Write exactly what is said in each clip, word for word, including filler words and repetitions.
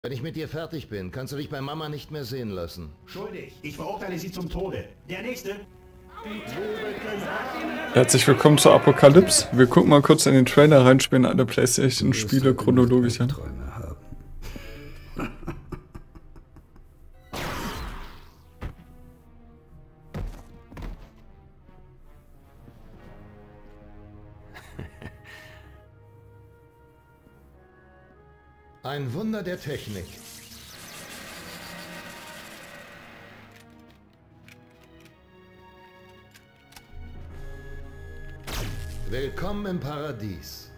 Wenn ich mit dir fertig bin, kannst du dich bei Mama nicht mehr sehen lassen. Schuldig. Ich verurteile sie zum Tode. Der Nächste. Herzlich willkommen zur Apokalypse. Wir gucken mal kurz in den Trailer rein, spielen alle PlayStation-Spiele chronologisch an. Ein Wunder der Technik. Willkommen im Paradies.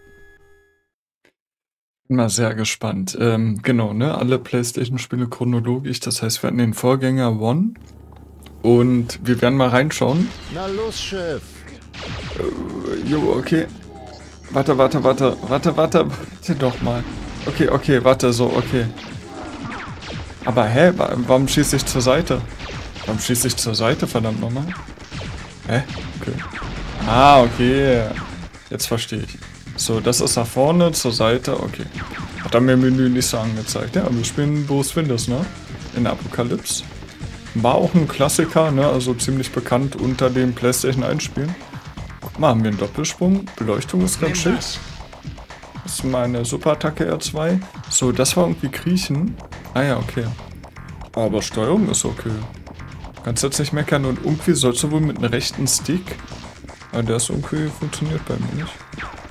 Bin mal sehr gespannt. Ähm, genau, ne? Alle PlayStation-Spiele chronologisch. Das heißt, wir hatten den Vorgänger One. Und wir werden mal reinschauen. Na los, Chef. Äh, jo, okay. Warte, warte, warte. Warte, warte. Warte doch mal. Okay, okay, warte, so, okay. Aber hä? Warum schieße ich zur Seite? Warum schieße ich zur Seite, verdammt nochmal? Hä? Okay. Ah, okay. Jetzt verstehe ich. So, das ist nach vorne, zur Seite, okay. Hat er mir im Menü nicht so angezeigt. Ja, wir spielen Bruce Willis, ne? In Apokalypse. War auch ein Klassiker, ne? Also ziemlich bekannt unter den PlayStation eins Spielen. Guck mal, haben wir einen Doppelsprung. Beleuchtung ist ganz schick. Das ist meine Superattacke R zwei. So, das war irgendwie Kriechen. Ah ja, okay. Aber Steuerung ist okay. Kannst jetzt nicht meckern und irgendwie sollst du wohl mit einem rechten Stick. Aber der ist irgendwie funktioniert bei mir nicht.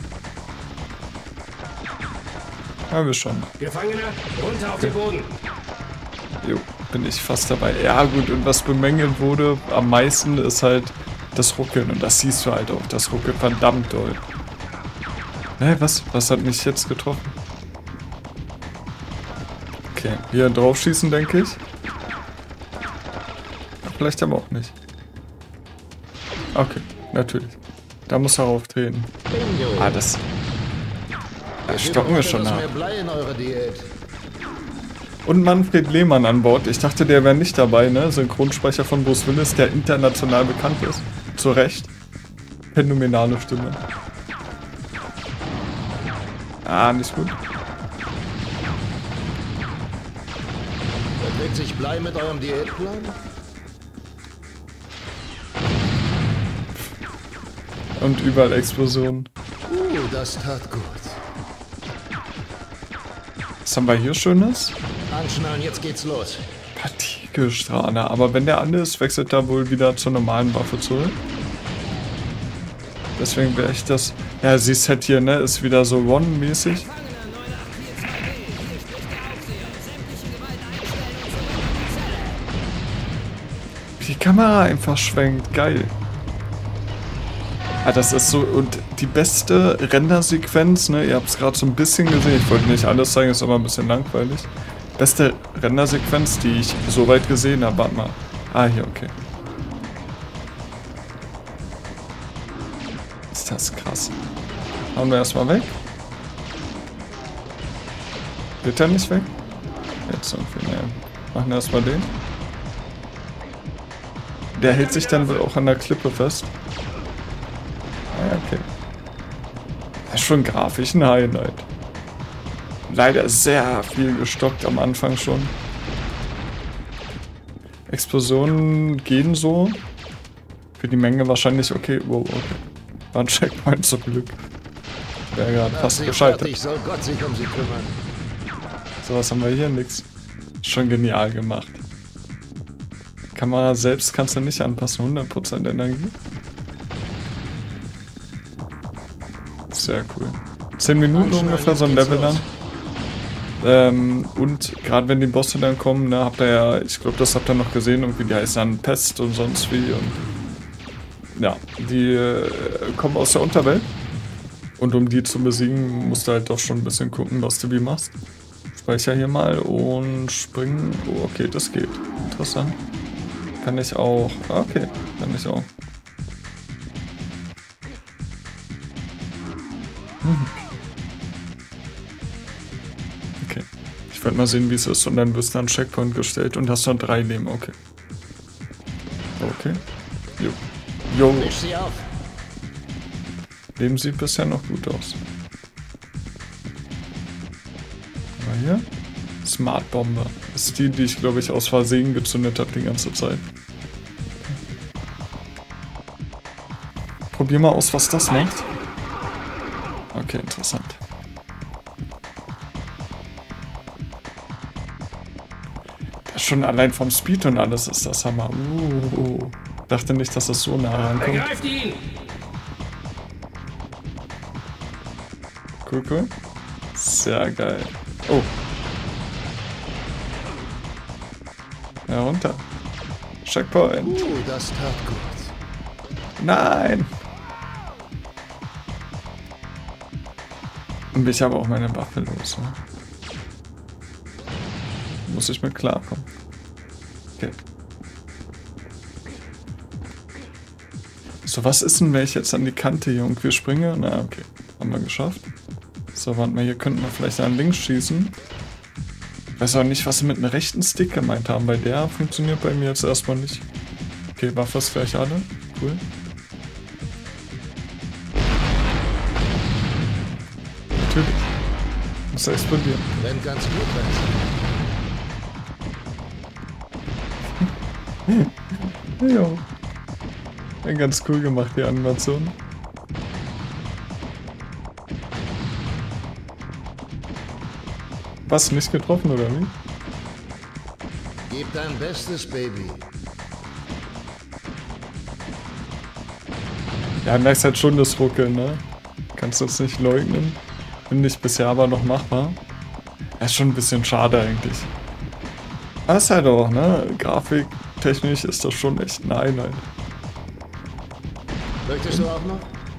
Ja, wir schon. Gefangener, runter auf den Boden. Jo, bin ich fast dabei. Ja gut, und was bemängelt wurde am meisten ist halt das Ruckeln. Und das siehst du halt auch. Das ruckelt verdammt doll. Hä, was? Was hat mich jetzt getroffen? Okay, hier drauf schießen, denke ich. Vielleicht aber auch nicht. Okay, natürlich. Da muss er auftreten. Ah, das... Da stocken wir schon nach. Und Manfred Lehmann an Bord. Ich dachte, der wäre nicht dabei, ne? Synchronsprecher von Bruce Willis, der international bekannt ist. Zu Recht. Phänomenale Stimme. Ah, nicht gut. Verträgt sich Blei mit eurem Diätplan? Und überall Explosionen. Uh, das tat gut. Was haben wir hier Schönes? Anschnallen, jetzt geht's los. Partikelstrahler. Aber wenn der an ist, wechselt er wohl wieder zur normalen Waffe zurück. Deswegen wäre ich das... Ja, siehst halt hier, ne? Ist wieder so One-mäßig. Wie die Kamera einfach schwenkt. Geil. Ah, das ist so... Und die beste Rendersequenz, ne? Ihr habt es gerade so ein bisschen gesehen. Ich wollte nicht alles zeigen, ist aber ein bisschen langweilig. Beste Rendersequenz, die ich so weit gesehen habe. Warte mal. Ah, hier, okay. Ist das krass. Hauen wir erstmal weg. Wird er nicht weg? Jetzt irgendwie, ne. Machen wir erstmal den. Der hält sich dann wohl auch an der Klippe fest. Ah, okay. Das ist schon grafisch ein Highlight. Leider sehr viel gestockt am Anfang schon. Explosionen gehen so. Für die Menge wahrscheinlich okay. Wow, okay. War ein Checkpoint zum Glück. Wäre gerade fast gescheitert. Soll Gott sich um sie kümmern. So, was haben wir hier? Nix. Schon genial gemacht. Kamera selbst kannst du nicht anpassen. hundert Prozent Energie. Sehr cool. zehn Minuten ungefähr so ein Level dann. Ähm, und gerade wenn die Bosse dann kommen, ne, habt ihr ja, ich glaube, das habt ihr noch gesehen, irgendwie die heißen dann Pest und sonst wie. Und ja, die äh, kommen aus der Unterwelt. Und um die zu besiegen, musst du halt doch schon ein bisschen gucken, was du wie machst. Speicher hier mal und springen. Oh, okay, das geht. Interessant. Kann ich auch. Okay, kann ich auch. Hm. Okay. Ich werde mal sehen, wie es ist. Und dann wirst du an Checkpoint gestellt und hast noch drei Leben. Okay. Okay. Jo. Jo. Leben sieht bisher noch gut aus. Aber hier. Smart Bombe. Das ist die, die ich, glaube ich, aus Versehen gezündet habe die ganze Zeit. Probier mal aus, was das macht. Okay, interessant. Das schon allein vom Speed und alles ist das Hammer. Uh, dachte nicht, dass das so nah rankommt. Ergreift ihn! Cool, cool. Sehr geil. Oh. Ja, runter. Checkpoint. Uh, das tat gut. Nein! Und ich habe auch meine Waffe los. Ne? Muss ich mit klarkommen. Okay. So, was ist denn, wenn ich jetzt an die Kante hier irgendwie springe? Na, okay. Haben wir geschafft. So, warte mal, hier könnten wir vielleicht an links schießen. Ich weiß auch nicht, was sie mit einem rechten Stick gemeint haben, weil der funktioniert bei mir jetzt erstmal nicht. Okay, Waffe ist gleich alle. Cool. Natürlich. Muss er explodieren. Wenn ganz gut wenn's. Ja. Ja, ganz cool gemacht, die Animation. Was, nicht getroffen, oder wie? Gib dein Bestes, Baby. Ja, merkst halt schon das Ruckeln, ne? Kannst du das nicht leugnen. Finde ich bisher aber noch machbar. Ja, ist schon ein bisschen schade eigentlich. Aber ist halt auch, ne? Grafiktechnisch ist das schon echt ein Highlight. Möchtest du auch noch?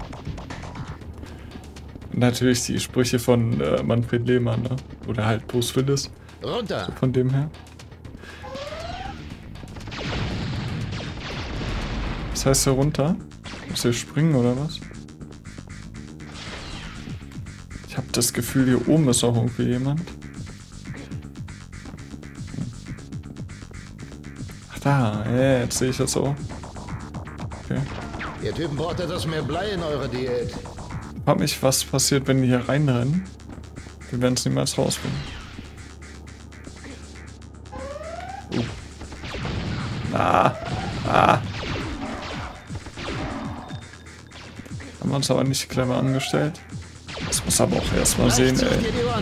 Natürlich die Sprüche von äh, Manfred Lehmann, ne? Oder halt Bruce Willis. Runter! So von dem her. Was heißt hier runter? Muss hier springen oder was? Ich habe das Gefühl, hier oben ist auch irgendwie jemand. Ach da, ja, jetzt sehe ich das auch. Okay. Ihr Typen braucht etwas mehr Blei in eurer Diät. Ich frag mich, was passiert, wenn die hier reinrennen. Wir werden es niemals rausfinden. Uh. Ah, ah. Haben wir uns aber nicht clever angestellt. Das muss aber auch erstmal sehen, ey.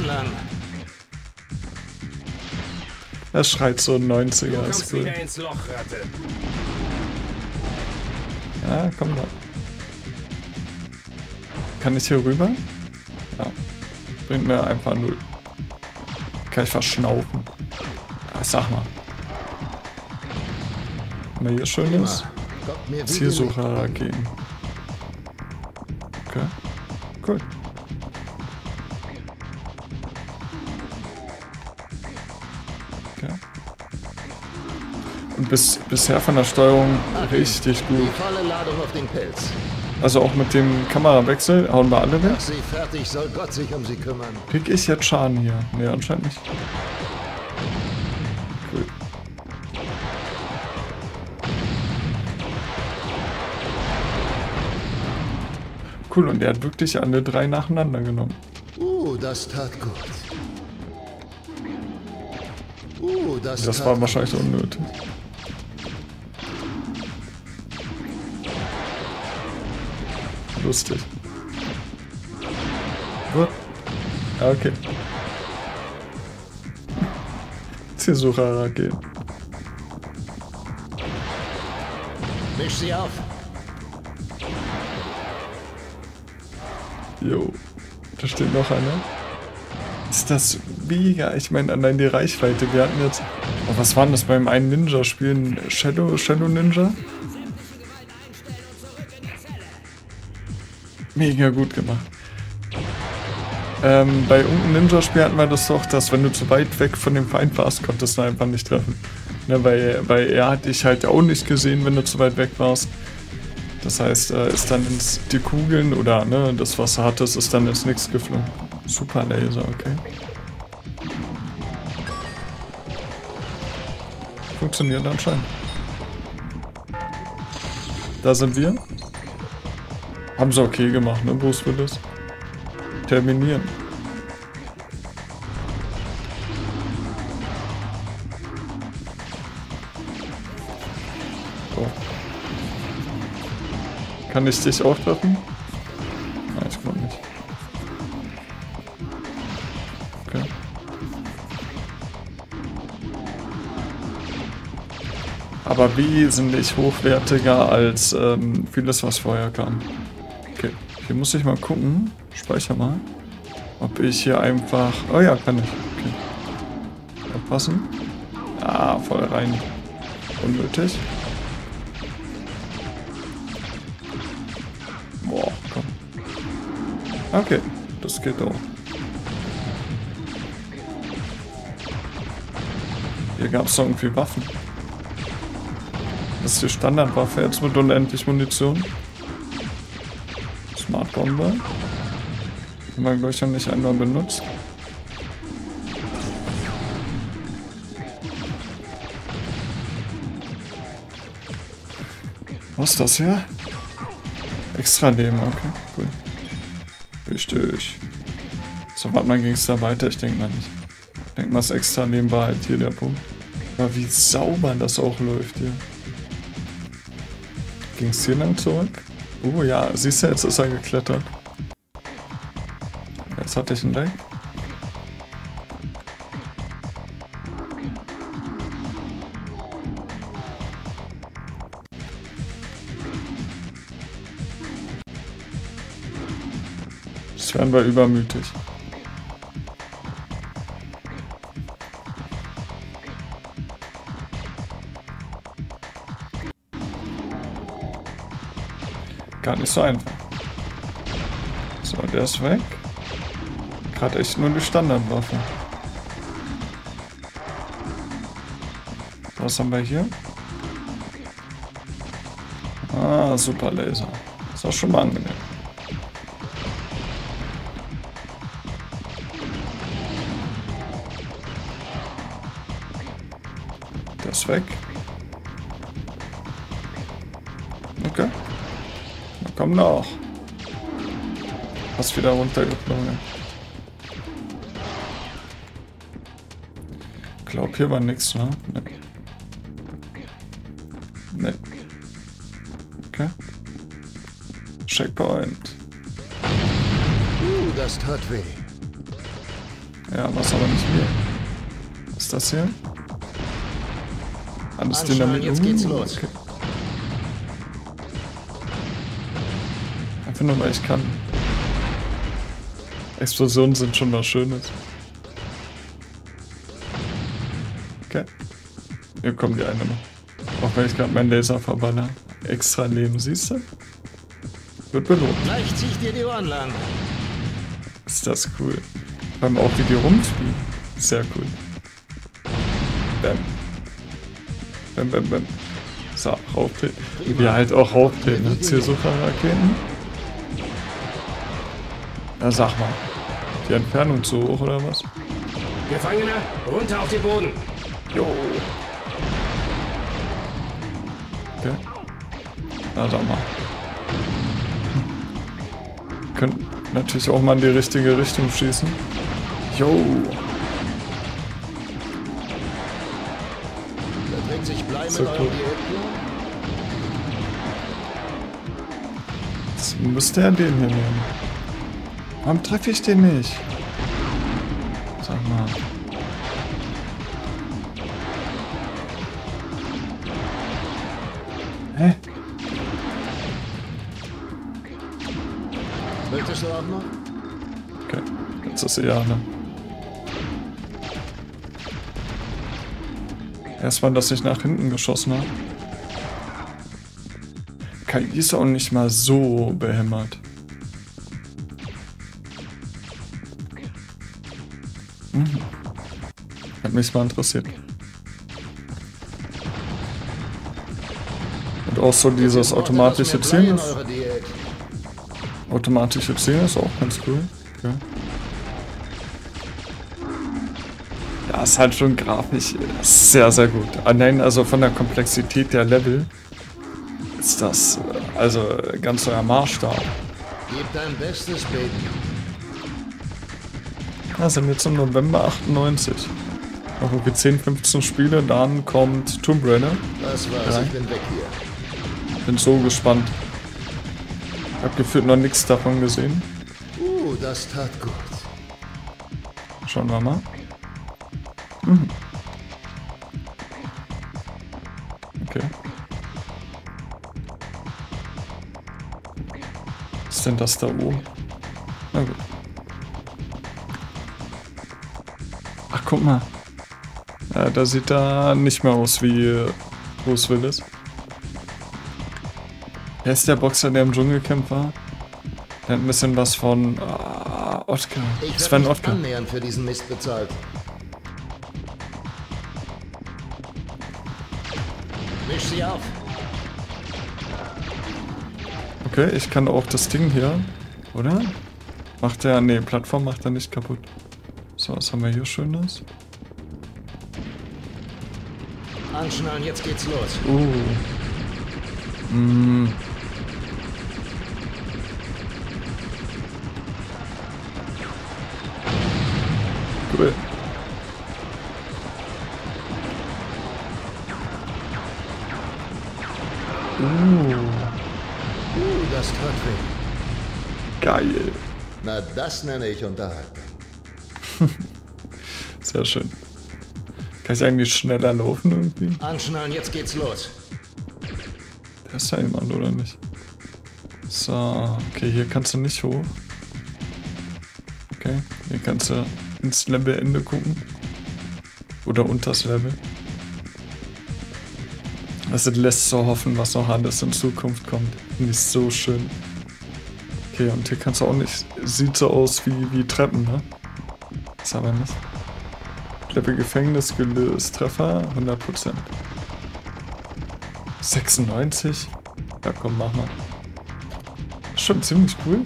Das schreit so neunziger. Du Ist kommst cool. wieder ins Loch, Ratte. Ja, komm da. Kann ich hier rüber? Ja. Bringt mir einfach null. Kann ich verschnaufen. Ja, sag mal. Wenn man hier schön ist. Zielsucher gegen. Okay. Cool. Okay. Und bis, bisher von der Steuerung richtig gut. Die volle Ladung auf den Pelz. Also auch mit dem Kamerawechsel hauen wir alle weg. Mach sie fertig, soll Gott sich um sie kümmern. Krieg ich jetzt Schaden hier? Ne, anscheinend nicht. Cool. Cool, und er hat wirklich alle drei nacheinander genommen. Uh, das tat gut. Uh, das Das tat war gut. wahrscheinlich unnötig. Lustig. Gut. Ja, okay. Zielsucher gehen. Misch sie auf. Jo. Da steht noch einer. Ist das mega? Ich meine, allein die Reichweite. Wir hatten jetzt... Oh, was war denn das beim einen Ninja-Spielen? Shadow, Shadow Ninja? Mega gut gemacht. Ähm, bei irgendeinem Ninja-Spiel hatten wir das doch, dass wenn du zu weit weg von dem Feind warst, konntest du einfach nicht treffen. Ne, weil, weil er hat dich halt auch nicht gesehen, wenn du zu weit weg warst. Das heißt, äh, ist dann ins die Kugeln oder ne, das, was er hattest, ist dann ins Nix geflogen. Super Laser, okay. Funktioniert anscheinend. Da sind wir. Haben sie okay gemacht, ne, Bruce Willis? Terminieren. drauf. Kann ich dich auch treffen? Nein, ich glaube nicht. Okay. Aber wesentlich hochwertiger als ähm, vieles, was vorher kam. Okay, hier muss ich mal gucken. Speicher mal. Ob ich hier einfach... Oh ja, kann ich. Okay. Aufpassen. Ah, voll rein. Unnötig. Boah, komm. Okay, das geht auch. Hier gab es doch irgendwie Waffen. Das ist die Standardwaffe jetzt mit unendlich Munition. Smart Bombe. Haben wir, glaube ich, noch nicht einmal benutzt. Was ist das hier? Extra Leben, okay, cool. Richtig. So, warte mal, ging es da weiter? Ich denke mal nicht. Ich denke mal, das extra Leben war halt hier der Punkt. Aber wie sauber das auch läuft hier. Ging es hier lang zurück? Oh ja, siehst du, jetzt ist er geklettert. Jetzt hatte ich einen Lag. Jetzt werden wir übermütig. Gar nicht so einfach. So, der ist weg. Gerade echt nur die Standardwaffe. Was haben wir hier? Ah, super Laser. Ist auch schon mal angenehm. Der ist weg. Okay. Na komm noch. Fast wieder runtergeflogen. Ich glaube, hier war nichts, ne? Ne. Ne. Okay. Checkpoint. Uh, das tat weh. Ja, was aber nicht mir. Was ist das hier? Alles Dynamit. Jetzt geht's los. Okay. Einfach nur, weil ich kann. Explosionen sind schon was Schönes. Okay. Hier kommt die eine noch. Auch wenn ich gerade meinen Laser verballer. Extra Leben, siehst du? Wird belohnt. Gleich zieh ich dir die Ohren lang. Ist das cool. Vor allem auch wie die rumfliegen. Sehr cool. Bam. Bam, bam, bam. So, rauftreten. Wie halt auch rauftreten. Zielsucherraketen. Na sag mal. Die Entfernung zu hoch oder was? Gefangener, runter auf den Boden. Jo. Okay. Na sag mal. Können natürlich auch mal in die richtige Richtung schießen. Jo. Da trägt sich Blei So mit cool. eurem Diätplan. Jetzt müsste er den hier nehmen. Warum treffe ich den nicht? Sag mal. Hä? Möchtest du auch noch? Okay, jetzt ist sie ja, ne? Erstmal, dass ich nach hinten geschossen habe. K I ist auch nicht mal so behämmert. Mhm. Hat mich mal interessiert. Und auch so dieses automatische Zielen. Ist, automatische Zielen ist auch ganz cool. Okay. Ja, ist halt schon grafisch sehr, sehr gut. Allein also von der Komplexität der Level ist das also ganz neuer Maßstab. Gib dein Bestes, Baby. Ja, sind jetzt im November achtundneunzig. Noch irgendwie zehn, fünfzehn Spiele, dann kommt Tomb Raider. Das war's, Ja. ich bin weg hier. Bin so gespannt. Hab gefühlt noch nichts davon gesehen. Uh, das tat gut. Schauen wir mal. Mhm. Okay. Was ist denn das da oben? Na gut. Ach, guck mal. Ja, da sieht er nicht mehr aus wie Bruce Willis. Wer ist der Boxer, der im Dschungelcamp war? Der hat ein bisschen was von uh, Oskar. Ich werde nicht annähernd für diesen Mist bezahlt. Misch sie auf. Okay, ich kann auch das Ding hier, oder? Macht der, nee, Plattform macht er nicht kaputt. So, was haben wir hier Schönes? Anschnallen, jetzt geht's los. Uh. Mm. Cool. Uh. Uh, das tat weh. Geil. Na, das nenne ich unterhalten. Sehr schön. Kann ich eigentlich schneller laufen irgendwie? Anschnallen, jetzt geht's los. Der ist ja jemand, oder nicht? So, okay, hier kannst du nicht hoch. Okay, hier kannst du ins Levelende gucken. Oder unters Level. Das lässt so hoffen, was noch alles in Zukunft kommt. Finde ich so schön. Okay, und hier kannst du auch nicht... Sieht so aus wie, wie Treppen, ne? Ist aber nicht. Level Gefängnis gelöst. Treffer hundert Prozent. sechsundneunzig? Ja komm, mach mal. Schon ziemlich cool.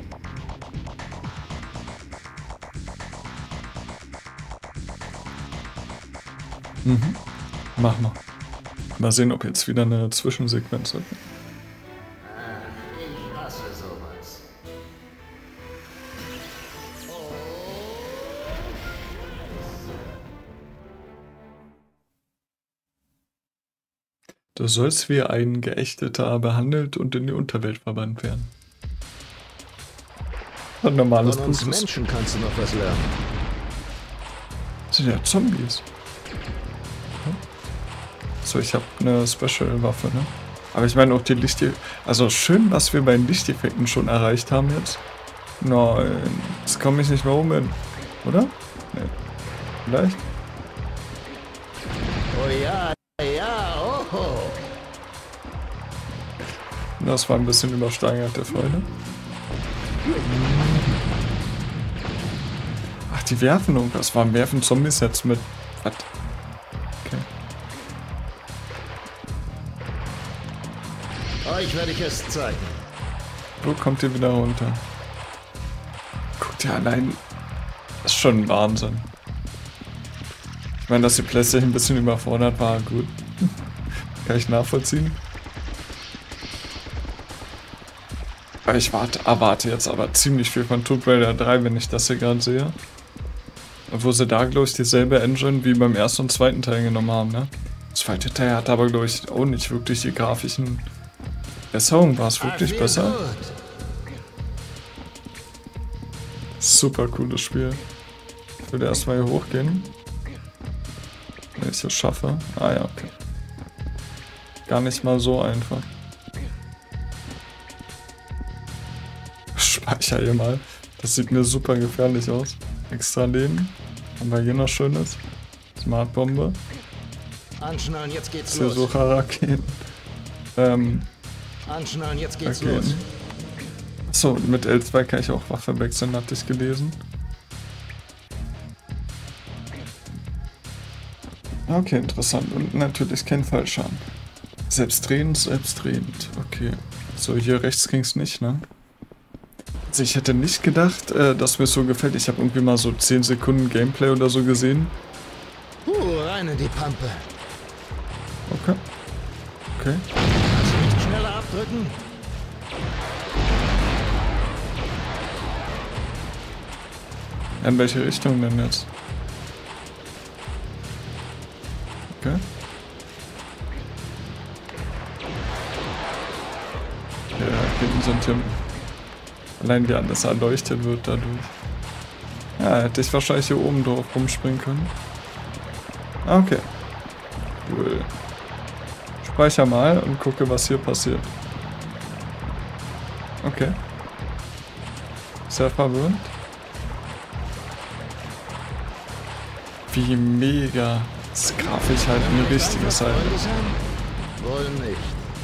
Mhm. Mach mal. Mal sehen, ob jetzt wieder eine Zwischensequenz wird. Ich hasse sowas. Du sollst wie ein Geächteter behandelt und in die Unterwelt verbannt werden. Ein normales Von uns Blut ist- Menschen kannst du noch was lernen. Das sind ja Zombies. So, ich habe eine Special-Waffe, ne? Aber ich meine auch die Licht... Also schön, was wir bei den Lichteffekten schon erreicht haben jetzt. Nein, jetzt komme ich nicht mehr um hin. Oder? Nee. Vielleicht? Oh ja, ja, oh. Das war ein bisschen übersteigerte Freude. Ach, die werfen irgendwas. Warum werfen Zombies jetzt mit... Was? Okay. Euch werde ich es zeigen. Wo kommt ihr wieder runter? Guckt ihr allein... Das ist schon ein Wahnsinn. Ich meine, dass die PlayStation ein bisschen überfordert war, gut. Kann ich nachvollziehen. Ich warte, erwarte jetzt aber ziemlich viel von Tomb Raider drei, wenn ich das hier gerade sehe. Obwohl sie da, glaube ich, dieselbe Engine wie beim ersten und zweiten Teil genommen haben, ne? Der zweite Teil hat aber, glaube ich, auch nicht wirklich die grafischen Besserungen. War es wirklich besser? Super cooles Spiel. Ich würde erstmal hier hochgehen. Wenn ich es schaffe. Ah ja, okay. Gar nicht mal so einfach. Speicher hier mal. Das sieht mir super gefährlich aus. Extra Leben. Haben wir hier noch Schönes. Smartbombe. Anschnallen, jetzt geht's Hier los. so Raketen. Ähm, Anschnallen, jetzt geht's Raketen. los. Achso, mit L zwei kann ich auch Waffe wechseln, hatte ich gelesen. Okay, interessant. Und natürlich kein Fallschaden. Selbstdrehend, selbstdrehend. Okay. So, hier rechts ging's nicht, ne? Also ich hätte nicht gedacht, äh, dass mir so gefällt. Ich habe irgendwie mal so zehn Sekunden Gameplay oder so gesehen. Uh, rein in die Pampe. Okay. Okay. Kannst du nicht schneller abdrücken? In welche Richtung denn jetzt? Okay. zufrieden sind hier. Allein wie alles erleuchtet wird dadurch. Ja, hätte ich wahrscheinlich hier oben drauf rumspringen können. Ah, okay. Cool. Speicher mal und gucke, was hier passiert. Okay. Sehr verwirrend. Wie mega. Das grafisch halt ein richtiges Highlight. Wohl nicht.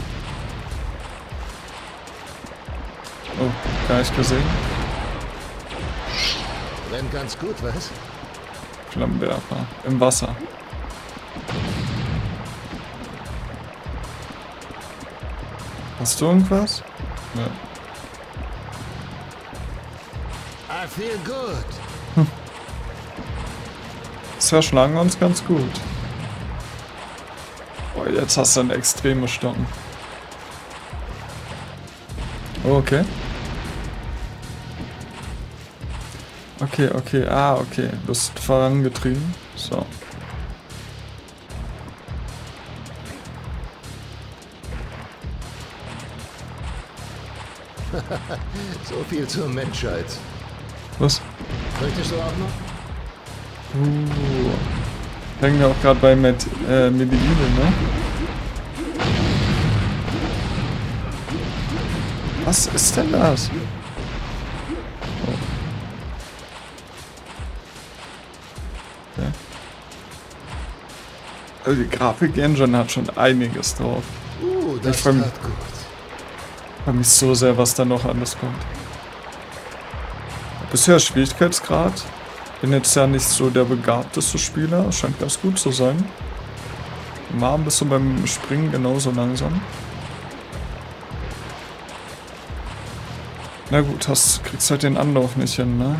Oh, gar nicht gesehen. Rennt ganz gut, was? Flammenwerfer. Im Wasser. Hast du irgendwas? Ja. I feel good. Das schlagen wir uns ganz gut. Oh, jetzt hast du einen extreme Stocken. Okay. Okay, okay, ah, okay. Du bist vorangetrieben. So. So viel zur Menschheit. Was? Möchtest du auch noch? Uh. Hängen wir auch gerade bei Med äh, Medieval, ne? Was ist denn das? Oh. Okay. Also die Grafik-Engine hat schon einiges drauf. Uh, das ich freue mich, tat gut. freu mich so sehr, was da noch alles kommt. Bisher Schwierigkeitsgrad. Bin jetzt ja nicht so der begabteste Spieler. Scheint ganz gut zu sein. Mal bist du beim Springen genauso langsam. Na gut, hast, kriegst halt den Anlauf nicht hin, ne?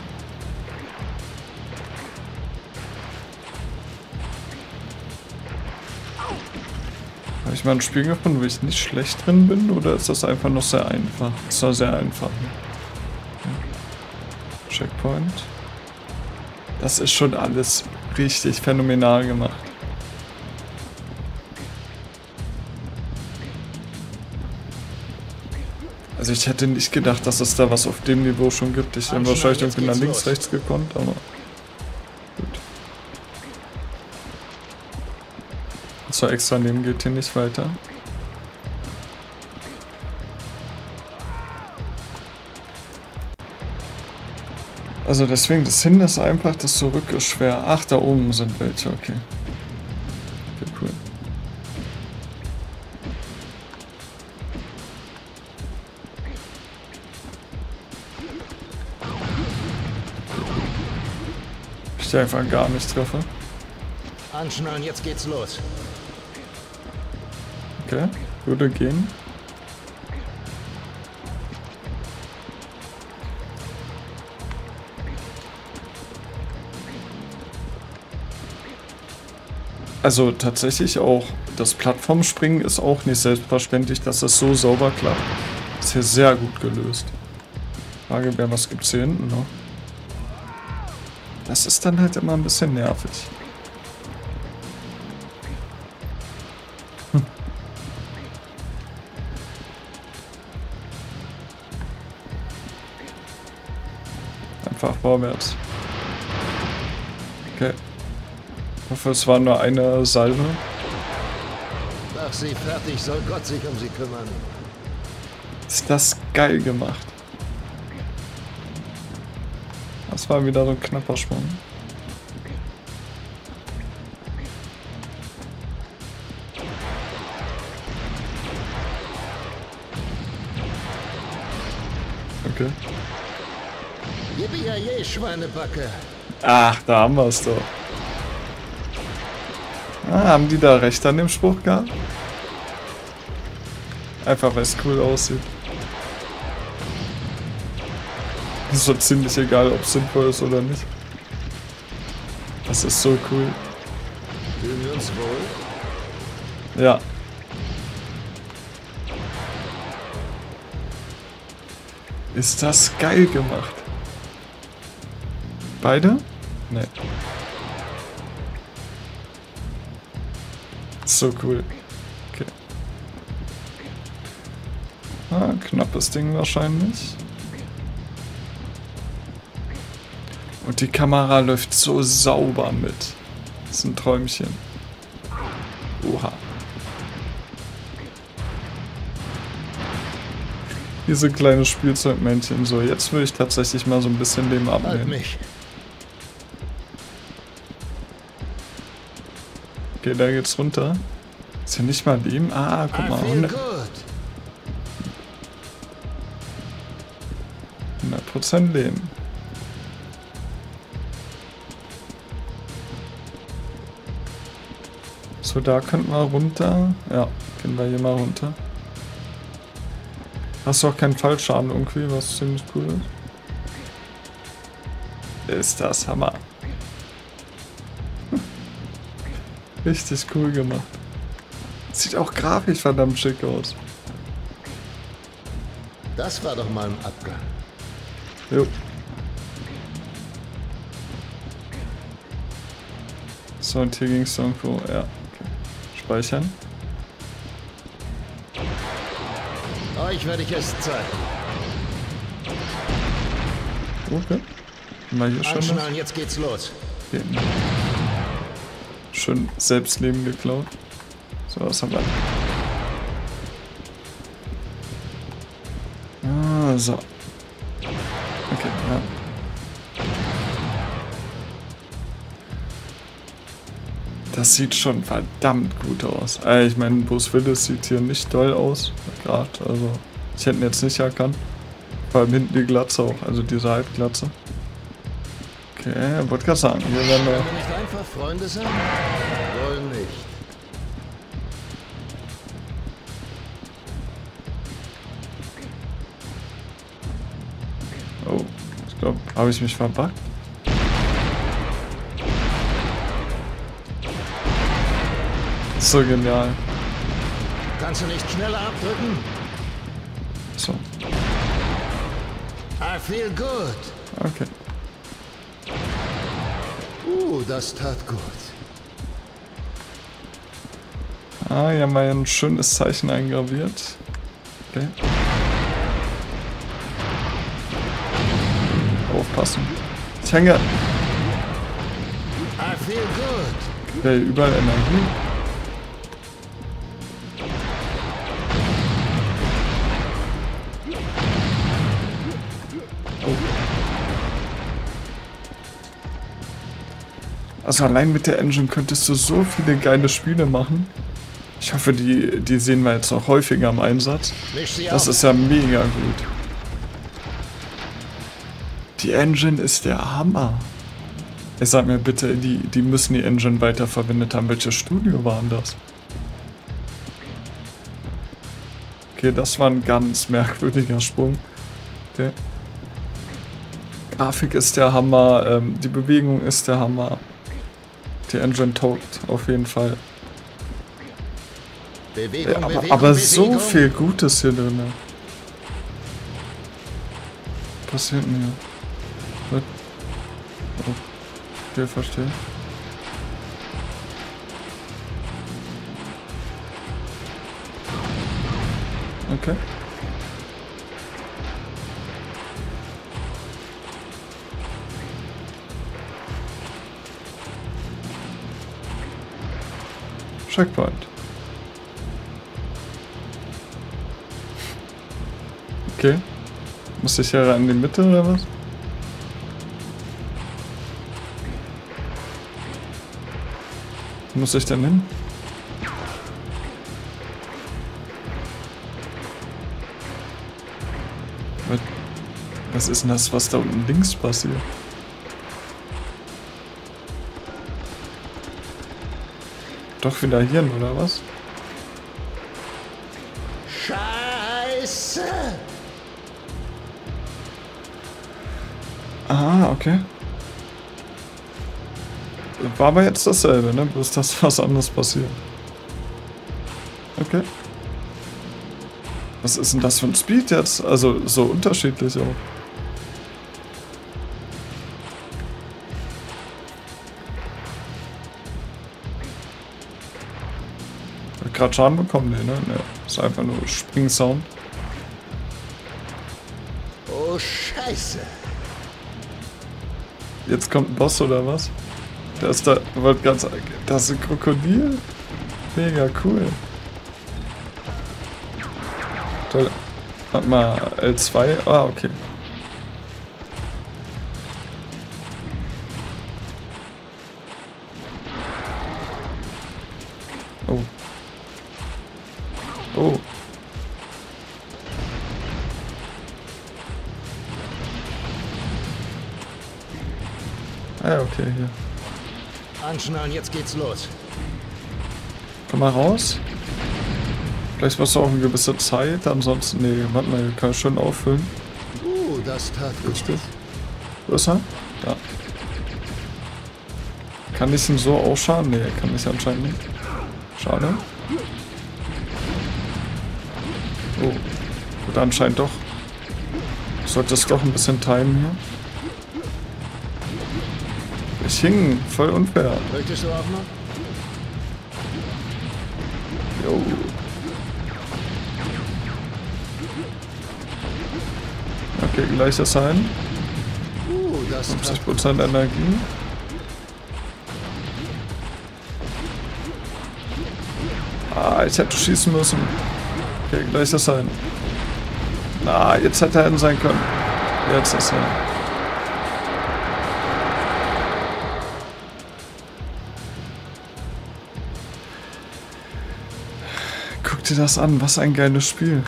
Habe ich mal ein Spiel gefunden, wo ich nicht schlecht drin bin? Oder ist das einfach noch sehr einfach? Das war sehr einfach. Ja. Checkpoint. Das ist schon alles richtig phänomenal gemacht. Also ich hätte nicht gedacht, dass es da was auf dem Niveau schon gibt. Ich hätte wahrscheinlich irgendwie nach links, rechts gekonnt, aber gut. So extra nehmen geht hier nicht weiter. Also deswegen, das Hin ist einfach, das Zurück ist schwer. Ach, da oben sind welche, okay. Okay, cool. Ich die einfach gar nicht treffe. Anschnallen, jetzt geht's los. Okay, würde gehen. Also tatsächlich auch, das Plattformspringen ist auch nicht selbstverständlich, dass es so sauber klappt. Ist hier sehr gut gelöst. Frage wäre, was gibt's hier hinten noch? Das ist dann halt immer ein bisschen nervig. Hm. Einfach vorwärts. Okay. Ich hoffe, es war nur eine Salve. Mach sie fertig, soll Gott sich um sie kümmern. Ist das geil gemacht. Das war wieder so ein knapper Sprung. Okay. Yippie, Schweinebacke. Ach, da haben wir es doch. Ah, haben die da recht an dem Spruch gehabt? Einfach weil es cool aussieht. Ist so ziemlich egal, ob es sinnvoll ist oder nicht. Das ist so cool. Fühlen wir uns wohl? Ja. Ist das geil gemacht. Beide? Nee. So cool. Okay. Ah, knappes Ding wahrscheinlich. Und die Kamera läuft so sauber mit. Das ist ein Träumchen. Oha. Diese kleine Spielzeugmännchen. So, jetzt will ich tatsächlich mal so ein bisschen Leben Halt abnehmen. mich. Okay, da geht's runter. Ist ja nicht mal Leben. Ah, guck I mal. feel hundert good. Prozent Leben. So, da könnten wir runter. Ja, gehen wir hier mal runter. Hast du auch keinen Fallschaden irgendwie, was ziemlich cool ist? Ist das Hammer. Richtig cool gemacht. Sieht auch grafisch verdammt schick aus. Das war doch mal ein Abgang. Jo. So, und hier ging es irgendwo. Ja, okay. Speichern. Euch werde ich es zeigen. Okay. Mal hier schon was. Anschnallen, jetzt geht's los. Okay. Schön Selbstleben geklaut. So, was haben wir? Ah, so. Okay, ja. Das sieht schon verdammt gut aus. Äh, ich meine, Bruce Willis sieht hier nicht doll aus. Gerade, also, ich hätte ihn jetzt nicht erkannt. Vor allem hinten die Glatze auch, also diese Halbglatze. Okay, wollte gerade sagen, hier werden wir. Wollen wir nicht einfach Freunde sein? Wohl nicht. Oh, ich glaube, habe ich mich verbuggt? So genial. Kannst du nicht schneller abdrücken? So, I feel good. okay. Uh, das tat gut. Ah, hier haben wir ein schönes Zeichen eingraviert. Okay. Aufpassen. Ich hänge. I feel good. Okay, überall Energie. Oh. Also allein mit der Engine könntest du so viele geile Spiele machen. Ich hoffe, die, die sehen wir jetzt noch häufiger im Einsatz. Misch sie Das auf. ist ja mega gut. Die Engine ist der Hammer. Ich sag mir bitte, die, die müssen die Engine weiterverwendet haben. Welches Studio war denn das? Okay, das war ein ganz merkwürdiger Sprung. Okay. Grafik ist der Hammer, ähm, die Bewegung ist der Hammer. Die Engine taugt auf jeden Fall. Bewegung, Ja, aber, Bewegung, aber Bewegung. so viel Gutes hier drin. Was passiert denn hier? Was? Oh. Okay, verstehe. Okay. Checkpoint. Okay. Muss ich hier rein in die Mitte oder was? Wo muss ich denn hin? Was, was ist denn das, was da unten links passiert? Doch wieder hier, oder was? Scheiße! Ah, okay. War aber jetzt dasselbe, ne? Bloß dass was anderes passiert. Okay. Was ist denn das für ein Speed jetzt? Also so unterschiedlich auch. Hab ich gerade Schaden bekommen? Nee, ne? Ne. Ist einfach nur Springsound. Scheiße. Jetzt kommt ein Boss oder was? Da ist da, wird ganz, das ist ein Krokodil. Mega cool. Toll. Warte mal, L zwei. Ah, okay. Oh. Oh. Ah, okay, hier. Anschnallen, jetzt geht's los. Komm mal raus. Vielleicht warst du auch eine gewisse Zeit, ansonsten, nee, warte mal, kann ich schon auffüllen. Uh, das tat gut. Richtig. Wo ist er? Da. Kann ich ihn so ausschaden? Nee, kann ich anscheinend nicht. Schade. Oh. Gut, anscheinend doch. Ich sollte es doch ein bisschen timen hier. Ich hing, voll unfair. Möchtest du auch noch? Jo. Okay, gleicher Sein. Uh, das tat fünfzig Prozent Energie. Ah, ich hätte schießen müssen. Okay, gleicher Sein. Na, jetzt hätte er hin sein können. Jetzt ist er. Guck dir das an, was ein geiles Spiel.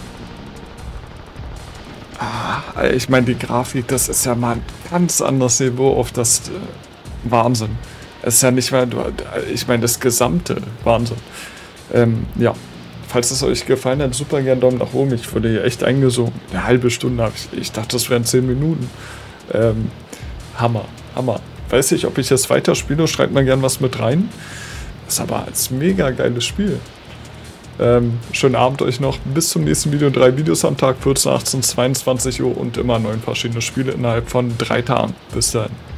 Ah, ich meine, die Grafik, das ist ja mal ein ganz anderes Niveau auf das äh, Wahnsinn. Es ist ja nicht mal, ich meine, das gesamte Wahnsinn. Ähm, ja, falls es euch gefallen hat, super gerne Daumen nach oben. Ich wurde hier echt eingesogen. Eine halbe Stunde habe ich, ich dachte, das wären zehn Minuten. Ähm, Hammer, Hammer. Weiß nicht, ob ich jetzt weiterspiele, schreibt mal gern was mit rein. Das ist aber ein mega geiles Spiel. Ähm, schönen Abend euch noch. Bis zum nächsten Video. Drei Videos am Tag, vierzehn, achtzehn, zweiundzwanzig Uhr und immer neun verschiedene Spiele innerhalb von drei Tagen. Bis dann.